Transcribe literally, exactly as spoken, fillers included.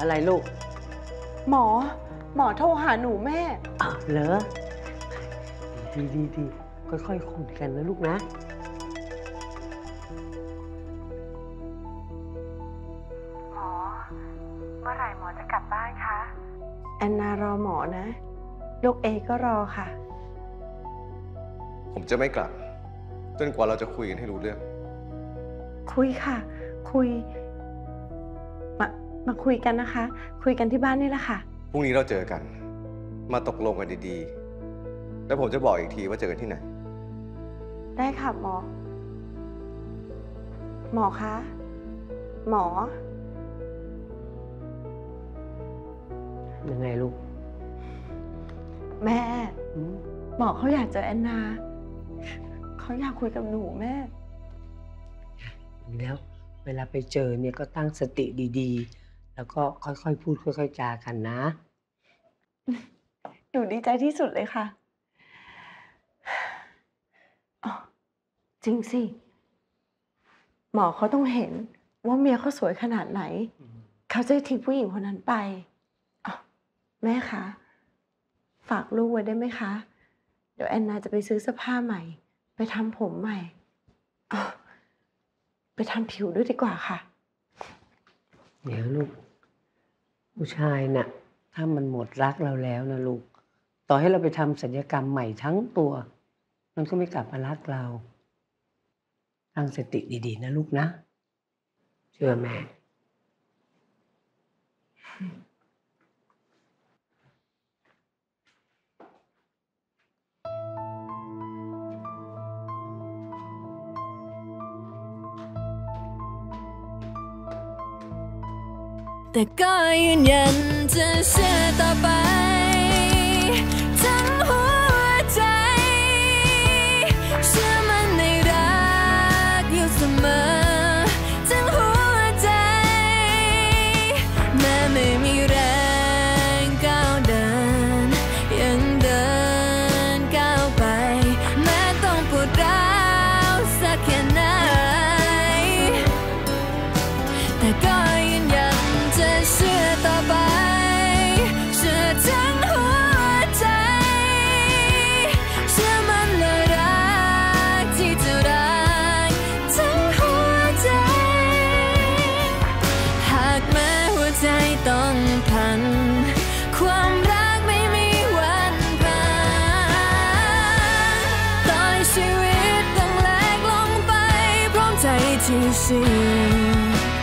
อะไรลูกหมอหมอโทรหาหนูแม่อ้าวเหรอดีดีดีค่อยๆคุยกันนะลูกนะหมอเมื่อไหร่หมอจะกลับบ้านคะแอนนารอหมอนะลูกเอก็รอค่ะผมจะไม่กลับจนกว่าเราจะคุยกันให้รู้เรื่องคุยค่ะคุยมามาคุยกันนะคะคุยกันที่บ้านนี่แหละค่ะพรุ่งนี้เราเจอกันมาตกลงกันดีๆแล้วผมจะบอกอีกทีว่าเจอกันที่ไหนได้ค่ะหมอหมอคะหมอยังไงลูกแม่หมอเขาอยากเจอแอนนาเขาอยากคุยกับหนูแม่แล้วเวลาไปเจอเนี่ยก็ตั้งสติดีๆแล้วก็ค่อยๆพูดค่อยๆจากันนะหนูดีใจที่สุดเลยค่ะอ๋อจริงสิหมอเขาต้องเห็นว่าเมียเขาสวยขนาดไหนเขาจะทิ้งผู้หญิงคนนั้นไปอ๋อแม่คะฝากลูกไว้ได้ไหมคะเดี๋ยวแอนนาจะไปซื้อเสื้อผ้าใหม่ไปทำผมใหม่อ๋อไปทำผิวด้วยดีกว่าค่ะเดี๋ยวลูกผู้ชายน่ะถ้ามันหมดรักเราแล้วนะลูกต่อให้เราไปทำศัลยกรรมใหม่ทั้งตัวมันก็ไม่กลับมารักเราตั้งสติดีๆนะลูกนะเชื่อแม่แต่ก็ยืนยันจะเชื่อต่อไปทั้งหัวใจเชื่อมันในรักอยู่เสมอทั้งหัวใจแม้ไม่มีแรงก้าวเดินยังเดินก้าวไปแม้ต้องปวดร้าวสักแค่ไหนแต่ก็ยืนยันจะเชื่อต่อไปเชื่อทั้งหัวใจเชื่อมันและรักที่จะรักทั้งหัวใจหากแม้หัวใจต้องพันความรักไม่มีวันผ่านต่อให้ชีวิตต้องแหลกลงไปพร้อมใจที่เชื่อ